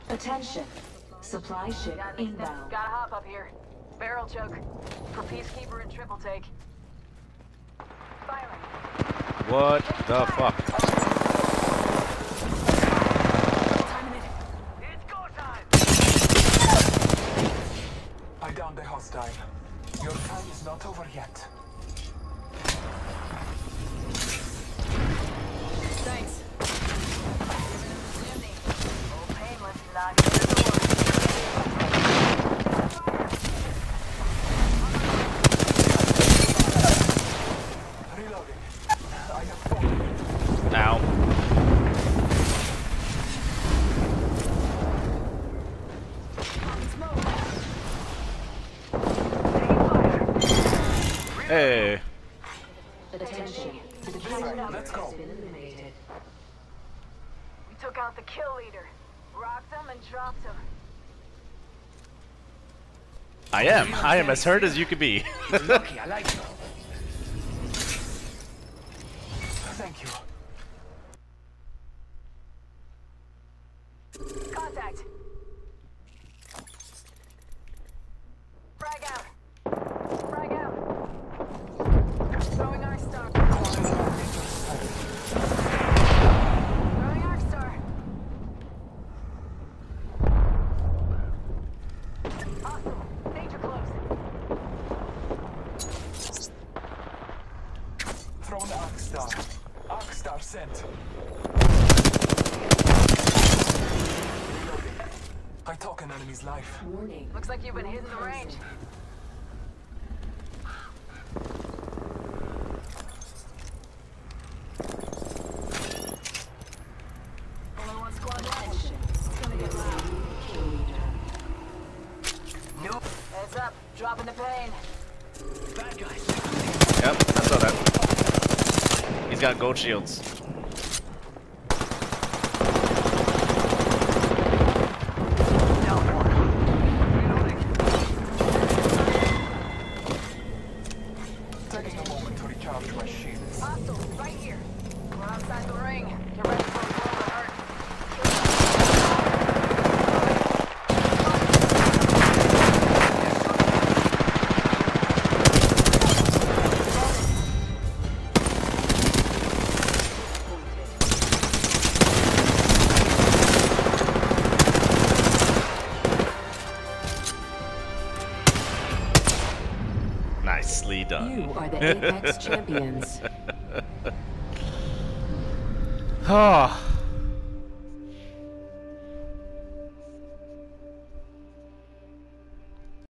Attention. Supply ship inbound. Gotta hop up here. Barrel choke. For Peacekeeper and triple take. Firing. What the fuck? It's go time! I downed the hostile. Your time is not over yet. Thanks. Old painless knocking at the door. Reloading. I have fallen. Ow. Hey. Attention. The Let's go. has been eliminated. We took out the kill leader. Rocked him and dropped him. I am as hurt as you could be. You're lucky, I like you. Thank you. Contact. Frag out. Frag out. Throwing our star. Throwing our star. Hostile. Danger close. Thrown Arc Star. Arc Star sent. Reloading. I took an enemy's life. Warning. Looks like you've been hitting the range. Only one squad left. Attention. It's gonna get loud. Kill leader. Nope. Heads up. Dropping the pain. Bad guys. Yep, I saw that. He's got gold shields. Down one. Reloading. Taking a moment to recharge my shields. Hostile. Right here. We're outside the ring. Get ready for a blow to hurt. Nicely done. You are the Apex champions. Ah.